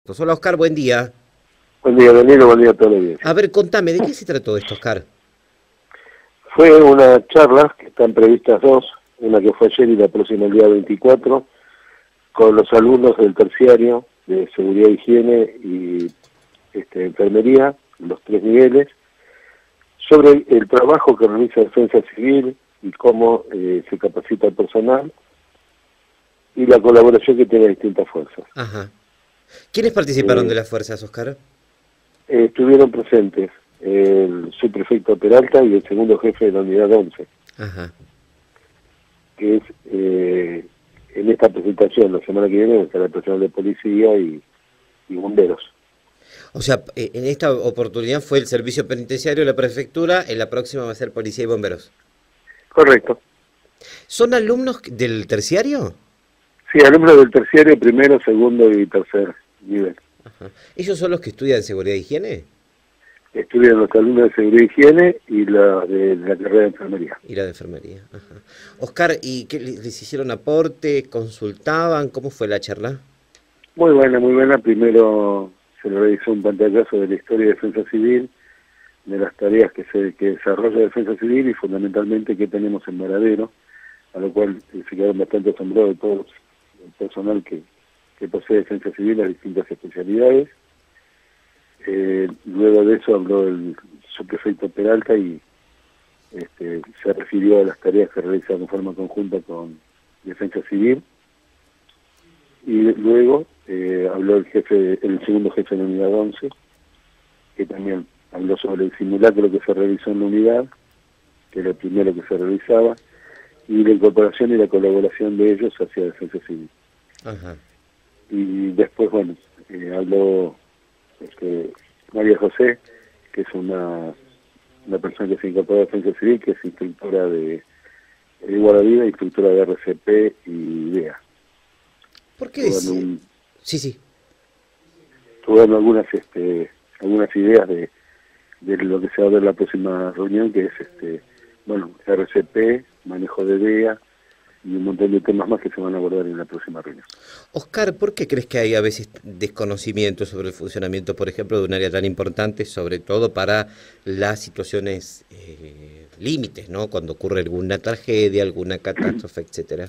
Hola Oscar, buen día. Buen día, Danilo, buen día a todos los días. A ver, contame, ¿de qué se trató esto, Oscar? Fue una charla, que están previstas dos, una que fue ayer y la próxima el día 24, con los alumnos del terciario de seguridad e higiene y enfermería, los tres niveles, sobre el trabajo que realiza Defensa Civil y cómo se capacita el personal y la colaboración que tiene distintas fuerzas. Ajá. ¿Quiénes participaron de Eh, las fuerzas, Oscar? Estuvieron presentes el subprefecto Peralta y el segundo jefe de la unidad 11, Ajá. que es en esta presentación, la semana que viene, estará el personal de policía y bomberos. O sea, en esta oportunidad fue el servicio penitenciario de la prefectura, en la próxima va a ser policía y bomberos. Correcto. ¿Son alumnos del terciario? Sí, alumnos del terciario, primero, segundo y tercer nivel. Ajá. ¿Ellos son los que estudian seguridad e higiene? Estudian los alumnos de seguridad y higiene y la de la carrera de enfermería. Y la de enfermería. Ajá. Oscar, ¿y qué les hicieron aporte? ¿Consultaban? ¿Cómo fue la charla? Muy buena, muy buena. Primero se le realizó un pantallazo de la historia de Defensa Civil, de las tareas que desarrolla Defensa Civil y fundamentalmente qué tenemos en Varadero, a lo cual se quedaron bastante asombrados de todo el personal que posee Defensa Civil, las distintas especialidades. Luego de eso habló el subprefecto Peralta y se refirió a las tareas que realiza de forma conjunta con Defensa Civil. Y luego habló el segundo jefe de la unidad 11, que también habló sobre el simulacro que se realizó en la unidad, que era el primero que se realizaba, y la incorporación y la colaboración de ellos hacia Defensa Civil. Ajá. Y después, bueno, habló María José, que es una persona que se incorporó a Defensa Civil, que es instructora de guardavidas, instructora de RCP y DEA. ¿Por qué Estuvo dando, decir? Sí, sí. estuvo dando algunas ideas de lo que se va a ver en la próxima reunión, que es RCP, manejo de DEA y un montón de temas más que se van a abordar en la próxima reunión. Oscar, ¿por qué crees que hay a veces desconocimiento sobre el funcionamiento, por ejemplo, de un área tan importante, sobre todo para las situaciones límites, ¿no? Cuando ocurre alguna tragedia, alguna catástrofe, etcétera.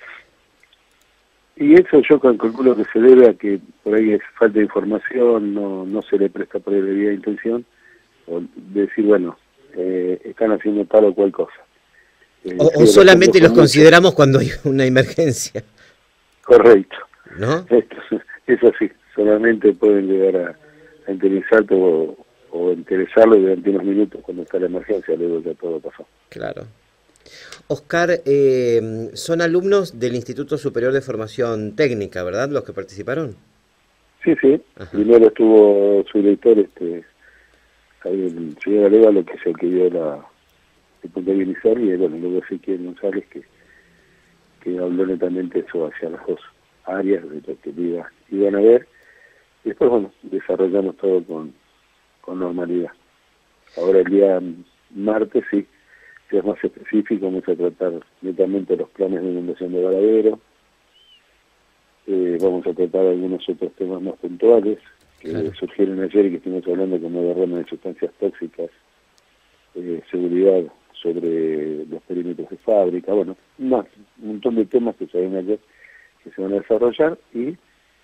Y eso yo calculo que se debe a que por ahí es falta de información, no se le presta por ahí debida intención, o decir, bueno, están haciendo tal o cual cosa. O Sí, el ejemplo solamente los son muchos. consideramos cuando hay una emergencia, Correcto. ¿no? Esto, es así, solamente pueden llegar a interesarte o interesarlo durante unos minutos cuando está la emergencia, luego ya todo pasó. Claro. Oscar, son alumnos del Instituto Superior de Formación Técnica, ¿verdad? Los que participaron. Sí, sí, Ajá. primero estuvo su director, ahí el señor Arevalo, que es el que dio el punto de inicial, y bueno, luego Ezequiel González, que habló netamente eso hacia las dos áreas de lo que iban a ver, y después, bueno, desarrollamos todo con normalidad. Ahora el día martes sí, que es más específico, vamos a tratar netamente los planes de inundación de Varadero, vamos a tratar algunos otros temas más puntuales que Claro. surgieron ayer y que estuvimos hablando como derrame de sustancias tóxicas, seguridad sobre los perímetros de fábrica, bueno, un montón de temas que se ven ayer que se van a desarrollar y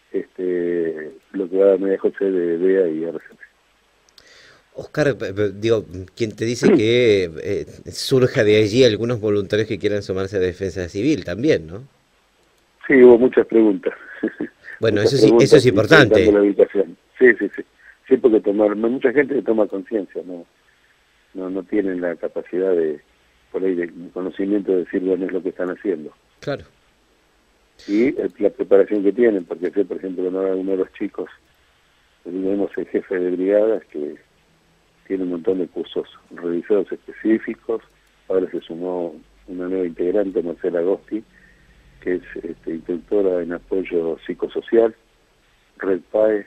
lo que va a dar María José de DEA y RCP. Oscar, digo, quien te dice que surja de allí algunos voluntarios que quieran sumarse a Defensa Civil también, ¿no? Sí, hubo muchas preguntas, Bueno, muchas eso sí, eso preguntas es y preguntando importante. la ubicación. Sí, sí, sí. Sí, porque mucha gente que toma conciencia, no tienen la capacidad por ahí, de conocimiento de decir, bueno, es lo que están haciendo. Claro. Y la preparación que tienen, porque sé, por ejemplo, uno de los chicos, tenemos el jefe de brigadas que tiene un montón de cursos revisados específicos. Ahora se sumó una nueva integrante, Marcela Agosti, que es instructora en apoyo psicosocial, Red PAE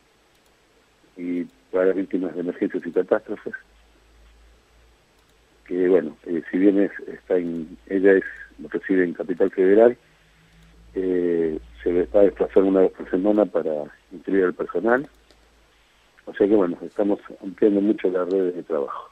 y para víctimas de emergencias y catástrofes. Que bueno, si bien ella reside en Capital Federal, se va a desplazar una vez por semana para incluido el personal. O sea que bueno, estamos ampliando mucho las redes de trabajo.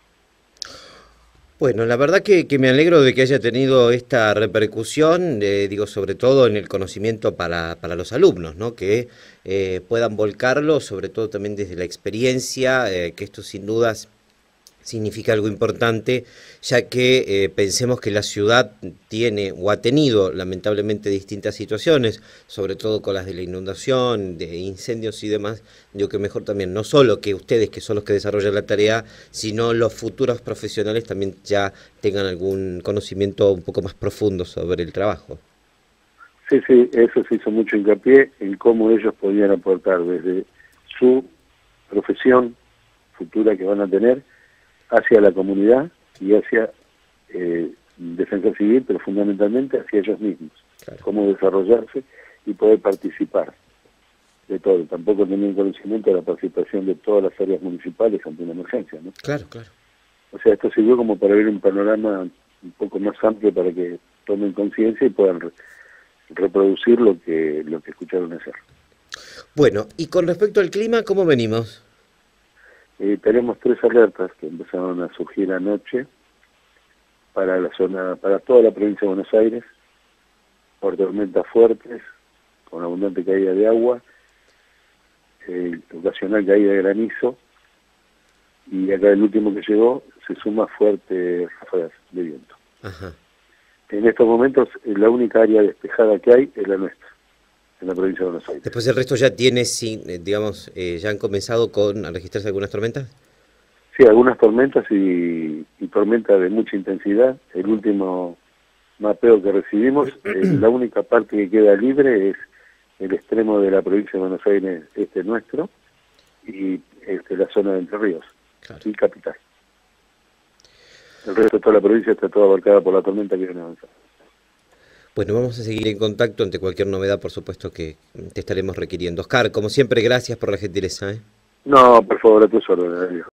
Bueno, la verdad que me alegro de que haya tenido esta repercusión, digo, sobre todo en el conocimiento para los alumnos, ¿no? Que puedan volcarlo, sobre todo también desde la experiencia, que esto sin dudas significa algo importante, ya que pensemos que la ciudad tiene o ha tenido lamentablemente distintas situaciones, sobre todo con las de la inundación, de incendios y demás. Digo que mejor también, no solo que ustedes, que son los que desarrollan la tarea, sino los futuros profesionales también ya tengan algún conocimiento un poco más profundo sobre el trabajo. Sí, sí, eso se hizo mucho hincapié en cómo ellos podían aportar desde su profesión futura que van a tener hacia la comunidad y hacia defensa civil, pero fundamentalmente hacia ellos mismos. Claro. Cómo desarrollarse y poder participar de todo. Tampoco tenían conocimiento de la participación de todas las áreas municipales ante una emergencia, ¿no? Claro, claro. O sea, esto sirvió como para ver un panorama un poco más amplio para que tomen conciencia y puedan reproducir lo que escucharon hacer. Bueno, y con respecto al clima, ¿cómo venimos? Tenemos 3 alertas que empezaron a surgir anoche para la zona, para toda la provincia de Buenos Aires, por tormentas fuertes, con abundante caída de agua, ocasional caída de granizo, y acá el último que llegó se suma fuerte ráfagas de viento. Ajá. En estos momentos la única área despejada que hay es la nuestra, en la provincia de Buenos Aires. Después el resto ya tiene, digamos, ya han comenzado a registrarse algunas tormentas. Sí, algunas tormentas y tormentas de mucha intensidad. El último mapeo que recibimos, la única parte que queda libre es el extremo de la provincia de Buenos Aires, nuestro, y la zona de Entre Ríos, claro, y Capital. El resto de toda la provincia está toda abarcada por la tormenta que viene avanzando. Bueno, vamos a seguir en contacto. Ante cualquier novedad, por supuesto que te estaremos requiriendo. Oscar, como siempre, gracias por la gentileza. No, por favor, a tus órdenes.